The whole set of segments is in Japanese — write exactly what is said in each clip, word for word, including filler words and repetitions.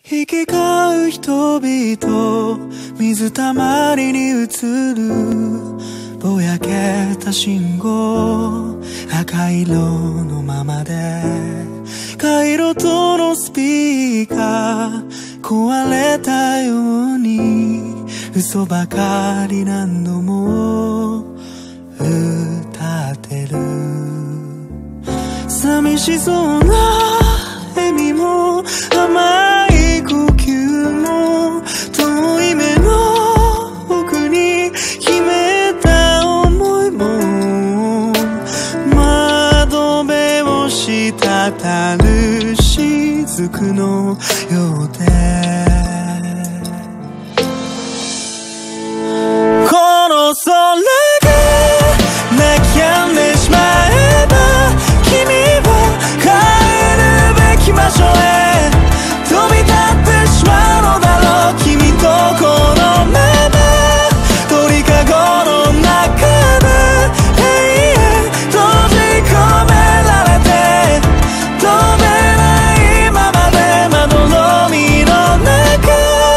行き交う人々、水たまりに映るぼやけた信号、赤色のままで回路灯のスピーカー壊れたように嘘ばかり何度も歌ってる。寂しそうな笑みも甘い呼吸も遠い目の奥に秘めた思いも窓辺を滴る雫のようでこの空が泣き止んでしまえば君は帰るべき場所へ飛び立ってしまうのだろう。君とこのまま鳥かごの中で永遠閉じ込められて飛べないままでまどろみの中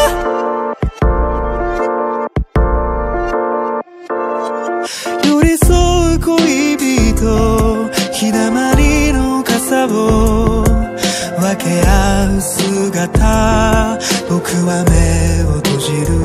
寄り添う恋人日だまりの傘を分け合う姿僕は目を閉じる。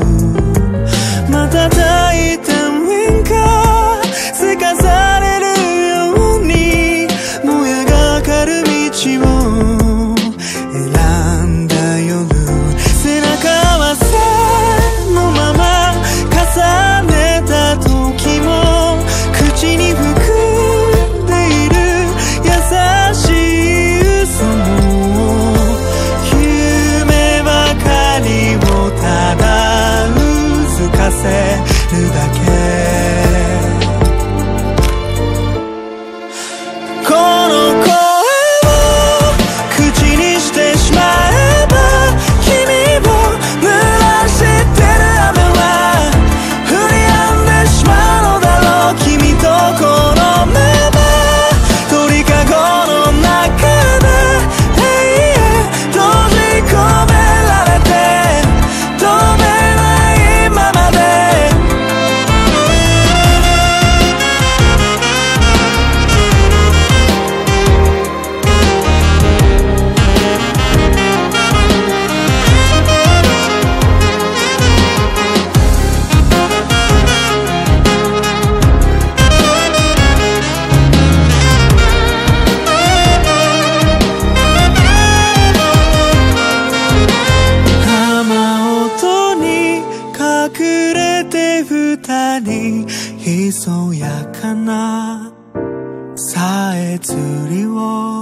瞬いた面がせかされるようにもやがかる道を選んだ夜背中合わせのまま重ねた時も口に含んでいる優しい嘘も夢ばかりをただうずかせるだけ。この声を口にしてしまえば君を濡らしてる雨は降り止んでしまうのだろう。君とこのまま鳥かごの中で永遠閉じ込められて飛べないままで雨音に隠れて二人ひそやかなさえずりを